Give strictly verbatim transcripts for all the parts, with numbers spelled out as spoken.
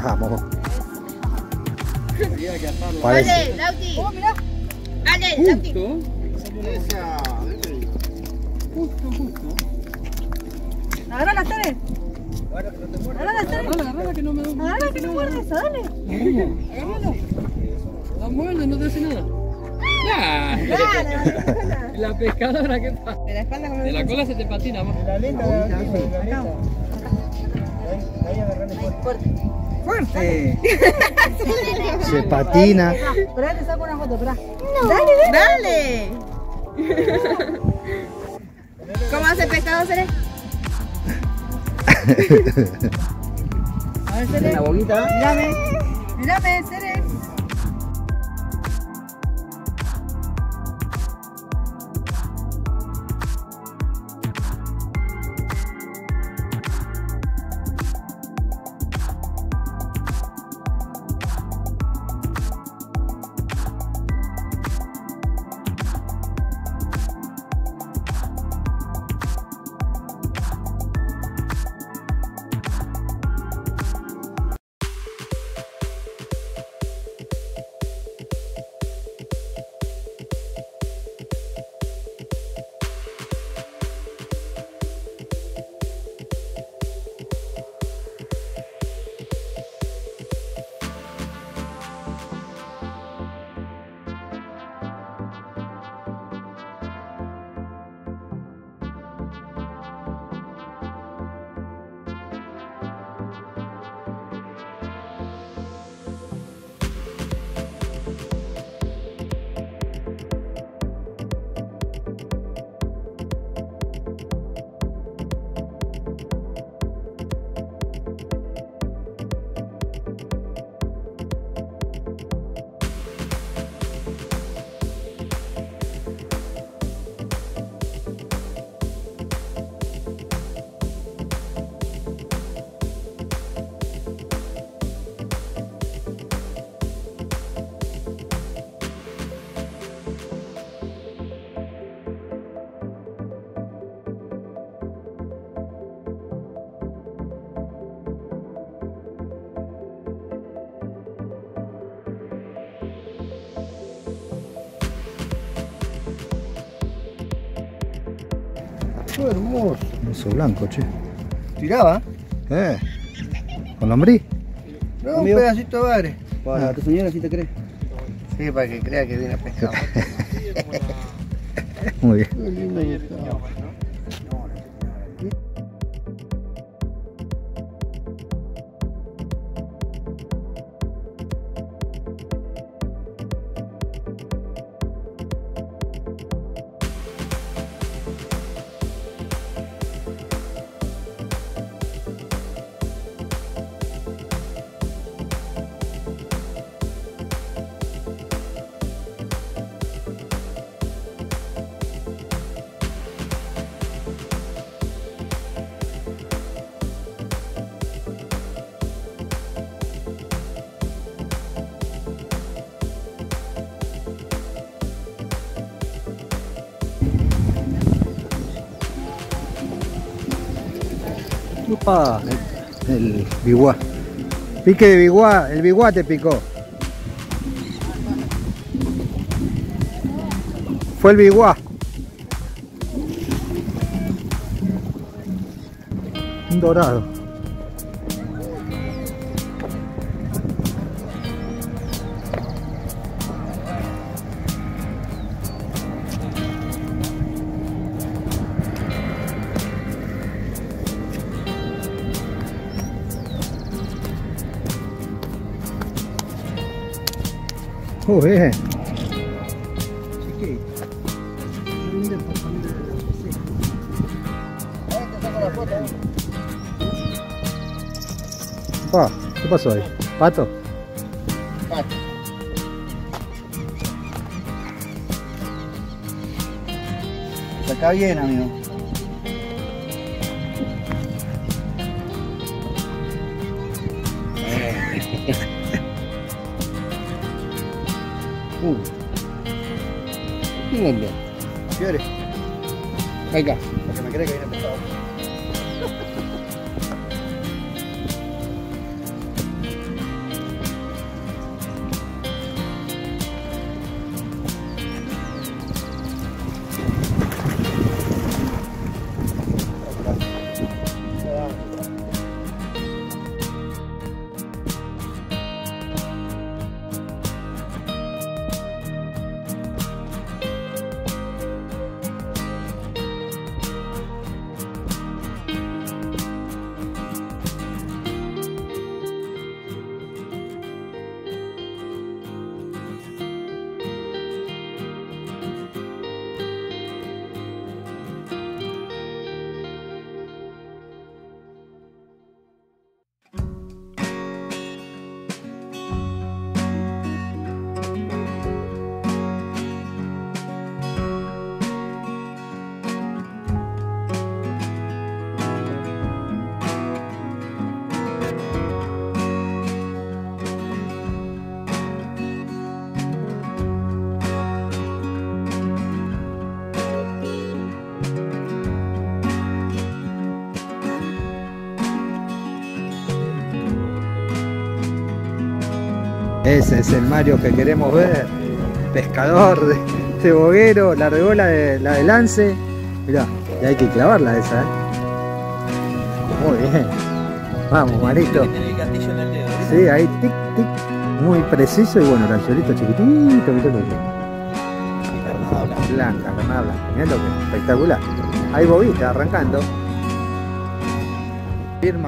Vamos. Dale, Lauti. Oh, mirá. Dale, Lauti. Justo, justo. Agarra las Tere. Agarra las Tere. Agarrala, agarrala que no me da. Agarra que no muerde esa, dale. Agárralo. La muerde, no te hace nada. ¡Ah! Claro. La pescadora, ¿qué pasa? De la espalda con De la cola se te patina, más. La lenta, la lenta. Acá. Ahí agarrale fuerte. Fuerte. Se patina. Esperá, te saco una foto, esperá. Dale, dale. Dale. ¿Cómo hace el pescado, Cere? A ver, Cere. Una boquita. Mírame. Mírame, Cere. Qué hermoso. Eso blanco, che. Tiraba. Eh. ¿Con lombriz? No, un pedacito de bagre. Para Ah. tu señora, si te crees. Sí, para que crea que viene a pescar. Muy bien. Qué lindo que está. Upa, el, el biguá. Pique de biguá, el biguá te picó. Fue el biguá. Un dorado. Oh, bien. Pa, ¿qué pasó ahí? ¿Pato? Pato. Saca bien, amigo. Uh. Lindo. ¿Quieres? Acá. Porque me cree que viene pesado. Ese es el Mario que queremos ver. Pescador de, de boguero, la regola de la de lance. Mirá, y hay que clavarla esa, ¿eh? Muy bien. Vamos, Marito. Sí, ahí tic, tic. Muy preciso y bueno, el anzuelito chiquitito, mirá lo que. Blanca, carnada blanca. Mirá lo que es, espectacular. Hay bobita arrancando. Firma.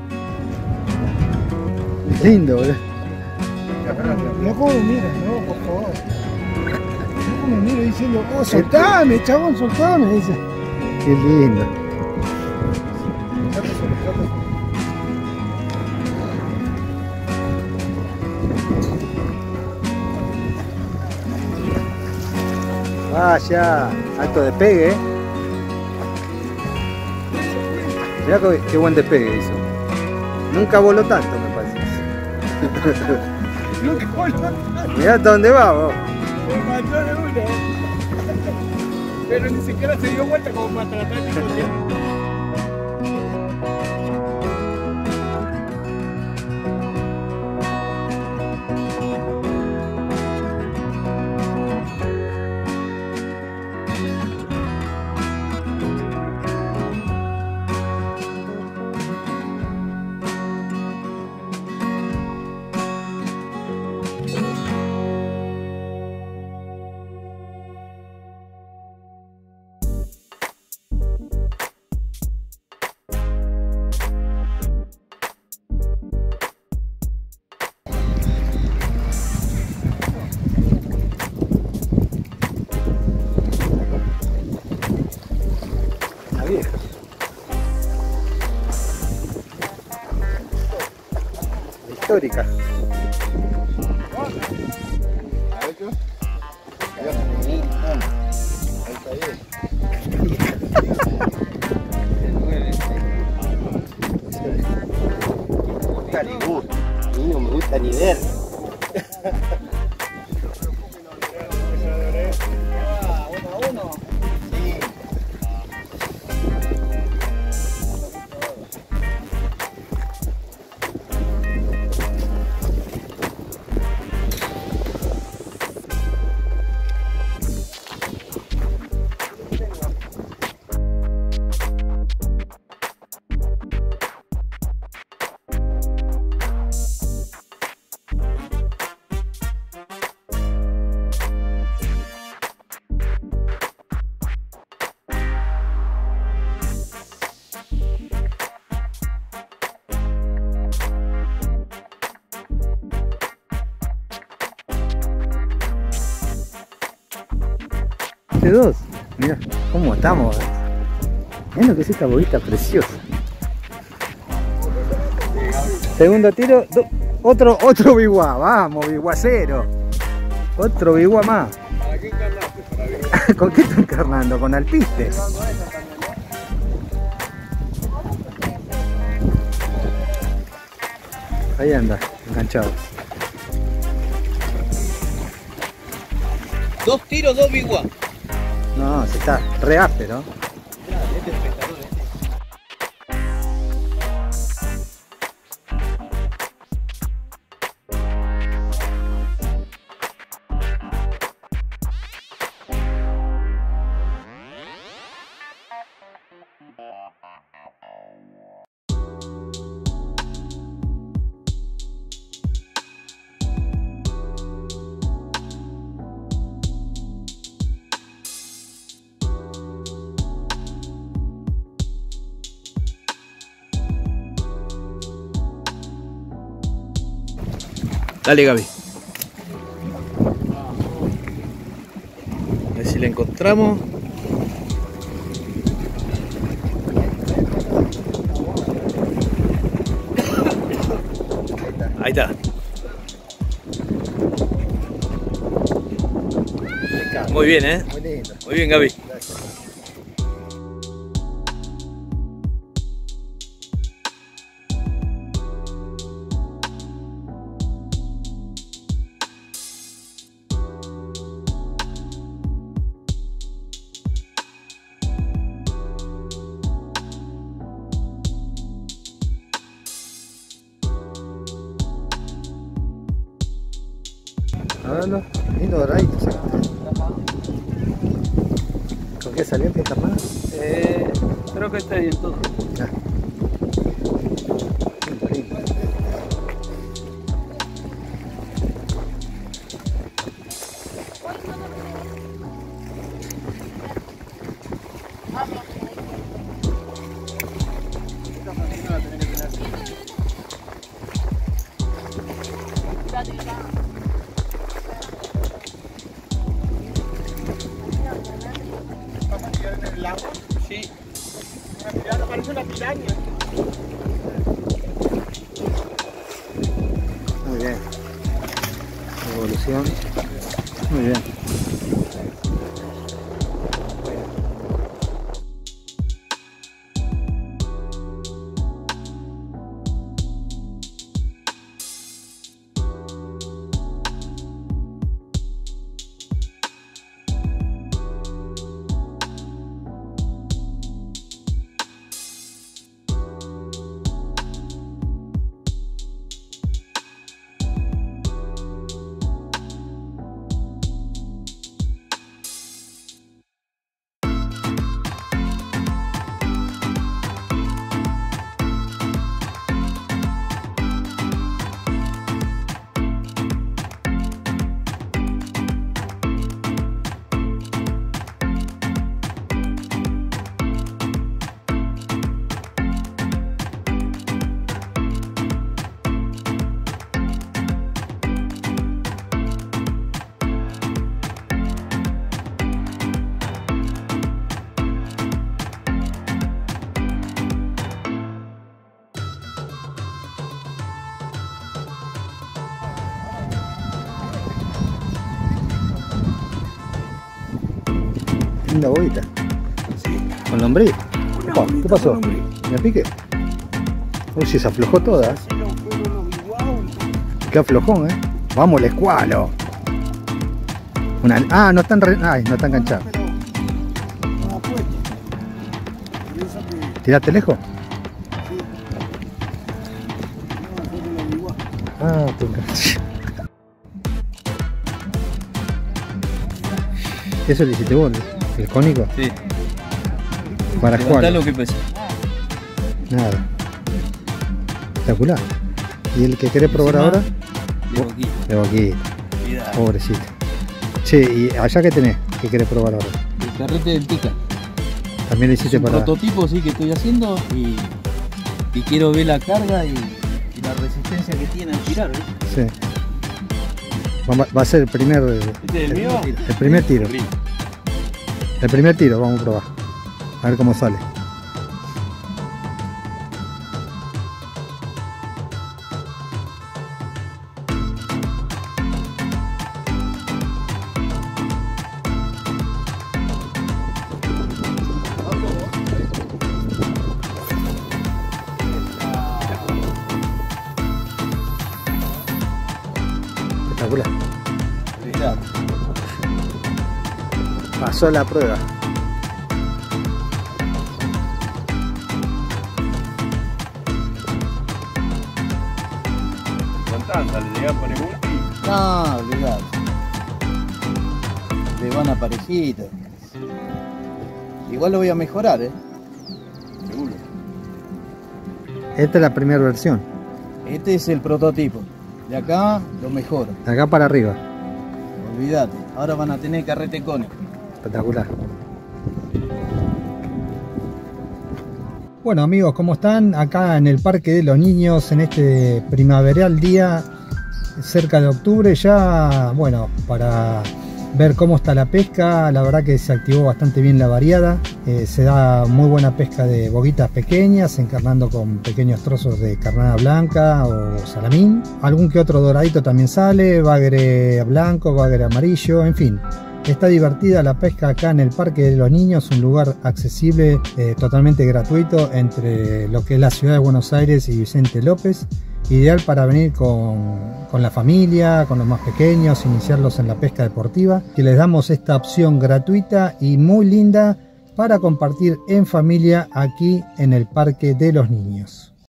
Lindo, boludo. No como me mira, no, por favor. No como me mira diciendo, oh, soltame, chabón, soltame, dice. Qué lindo. Vaya, alto despegue, ¿eh? Mirá qué, qué buen despegue hizo. Nunca voló tanto, me parece. Nunca voló. Mirá hasta dónde va, vos. Me mató de una. Pero ni siquiera se dio vuelta como para tratar de coger. Histórica. No me gusta ni ver. Dos, mira cómo estamos. Miren lo que es esta bobita preciosa. Segundo tiro, do, otro, otro biguá, vamos, biguacero. Otro biguá más. ¿Para qué encarnaste? Para vivir. ¿Con qué está encarnando? ¿Con alpiste? Ahí anda, enganchado. Dos tiros, dos biguá. No, se está re áspero. Dale, Gaby. A ver si la encontramos. Ahí está. Muy bien, ¿eh? Muy lindo. Muy bien, Gaby. mostrarlo. Lindo doradito sacaste. ¿Con qué salió? ¿Qué carnada? Eh, creo que está bien todo. Ya. Sí. Parece una piraña. Muy bien. Evolución. Muy bien. Linda boguita. Sí. Con lombriz. Opa, ¿qué pasó? ¿Me pique? Uy, si se aflojó toda. Qué aflojón, eh. Vamos, el escualo. Una... Ah, no están re... Ay, no están enganchados. ¿Tiraste lejos? Ah, te enganché. ¿Eso le hiciste vos? ¿El cónico? Sí. ¿Para Levantá jugar? lo que pesa. Nada. Espectacular. ¿Y el que querés probar Encima, ahora? De boquita. De boquita. Cuidado. Pobrecito. Che, ¿y allá qué tenés? ¿Qué querés probar ahora? El carrete del pica. También le Es hiciste un para... prototipo sí que estoy haciendo y, y quiero ver la carga y, y la resistencia que tiene al tirar, ¿eh? Sí. Va, va a ser el primer... ¿Este es el mío? El primer tiro. El primer tiro, vamos a probar. A ver cómo sale. Espectacular. Mirá, Pasó la prueba. Con tanta, le llegás a poner multi. no, olvidate. Le van a parejito. Igual lo voy a mejorar, ¿eh? Seguro. Esta es la primera versión. Este es el prototipo. De acá lo mejoro. De acá para arriba. Olvídate. Ahora van a tener carrete cónico. Espectacular. Bueno amigos, ¿cómo están? Acá en el Parque de los Niños, en este primaveral día, cerca de octubre, ya, bueno, para ver cómo está la pesca. La verdad que se activó bastante bien la variada. Eh, se da muy buena pesca de boguitas pequeñas, encarnando con pequeños trozos de carnada blanca o salamín. Algún que otro doradito también sale, bagre blanco, bagre amarillo, en fin. Está divertida la pesca acá en el Parque de los Niños, un lugar accesible, eh, totalmente gratuito entre lo que es la ciudad de Buenos Aires y Vicente López. Ideal para venir con, con la familia, con los más pequeños, iniciarlos en la pesca deportiva. Que les damos esta opción gratuita y muy linda para compartir en familia aquí en el Parque de los Niños.